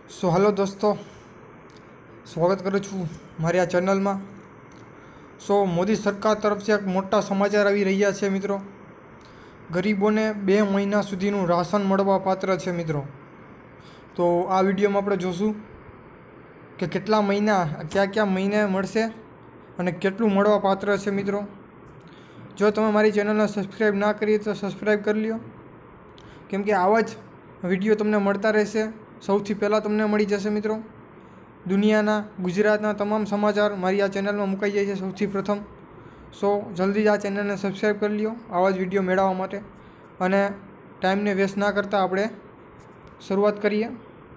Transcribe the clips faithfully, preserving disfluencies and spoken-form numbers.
So hello दोस्तों, स्वागत करूँ छूँ मारी आ चेनल में। सो मोदी सरकार तरफ से एक मोटा समाचार આવી રહ્યા છે મિત્રો। गरीबों ने बे महीना सुधीનું राशन મળવા પાત્ર છે મિત્રો। तो आ वीडियो में આપણે જોશું કે કેટલા મહિના क्या क्या મહિને મળશે અને કેટલું મળવા પાત્ર છે મિત્રો। જો તમે મારી ચેનલને સબસ્ક્રાઈબ ના કરી તો સબસ્ક્રાઈબ કરી લ્યો, કેમ કે આવા જ વિડીયો તમને મળતા રહેશે। સૌથી પહેલાં તમને મળી જશે મિત્રો। દુનિયાના ગુજરાતના તમામ સમાચાર મારી આ ચેનલમાં મુકાઈ જાય છે સૌથી પ્રથમ। સો જલ્દી જ આ ચેનલને સબસ્ક્રાઈબ કરી લ્યો આવા જ વિડીયો મેળવવા માટે। અને ટાઈમને વેસ્ટ ના કરતાં આપણે શરૂઆત કરીએ।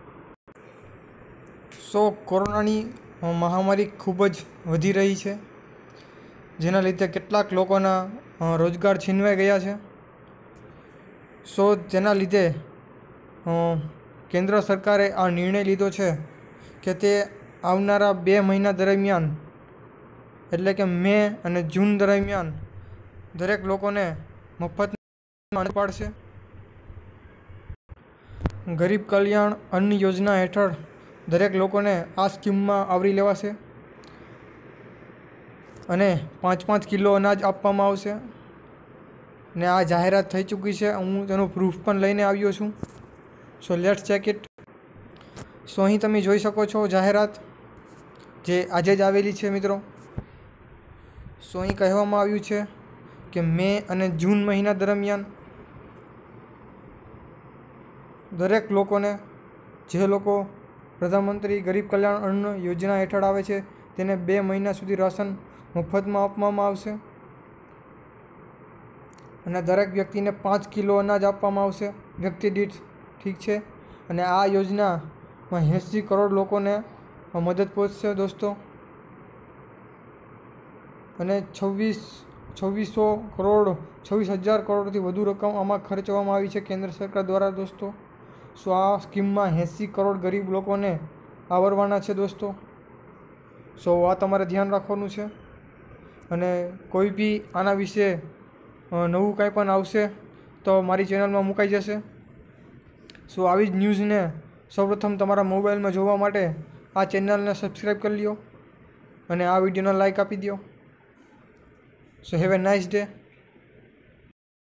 સો કોરોનાની મહામારી ખૂબ જ વધી રહી છે, જેના લીધે કેટલાક લોકોના રોજગાર છીનવાઈ ગયા છે। સો જેના લીધે કેન્દ્ર સરકારે આ નિર્ણય લીધો છે કે તે આવનારા બે મહિના દરમિયાન એટલે કે મે અને જૂન દરમિયાન દરેક લોકોને મફતમાં પાડશે। ગરીબ કલ્યાણ અન્ન યોજના હેઠળ દરેક લોકોને આ સ્કીમમાં આવરી લેવાશે અને પાંચ પાંચ કિલો અનાજ આપવામાં આવશે। ને આ જાહેરાત થઈ ચૂકી છે, હું તેનું પ્રૂફ પણ લઈને આવ્યો છું। So let's check it. So અહીં તમે જોઈ શકો છો જાહેરાત જે આજે જ આવેલી છે મિત્રો। સો અહીં કહેવામાં આવ્યું છે કે મે અને જૂન મહિના દરમિયાન દરેક લોકોને, જે લોકો પ્રધાનમંત્રી ગરીબ કલ્યાણ અન્ન યોજના હેઠળ આવે છે, તેને બે મહિના સુધી રાશન મફતમાં આપવામાં આવશે અને દરેક વ્યક્તિને પાંચ કિલો અનાજ આપવામાં આવશે વ્યક્તિ દીઠ, ઠીક છે। અને આ યોજનામાં એંસી કરોડ લોકોને મદદ પહોંચશે દોસ્તો। અને છવ્વીસ છવ્વીસો કરોડ છવ્વીસ હજાર કરોડથી વધુ રકમ આમાં ખર્ચવામાં આવી છે કેન્દ્ર સરકાર દ્વારા દોસ્તો। સો આ સ્કીમમાં એંસી કરોડ ગરીબ લોકોને આવરવાના છે દોસ્તો। સો આ તમારે ધ્યાન રાખવાનું છે। અને કોઈ બી આના વિશે નવું કાંઈ પણ આવશે તો મારી ચેનલમાં મુકાઈ જશે। સો આવી જ ન્યૂઝને સૌપ્રથમ તમારા મોબાઈલમાં જોવા માટે આ ચેનલને સબસ્ક્રાઈબ કરી લ્યો અને આ વિડીયોને લાઈક આપી દો। So have a nice day.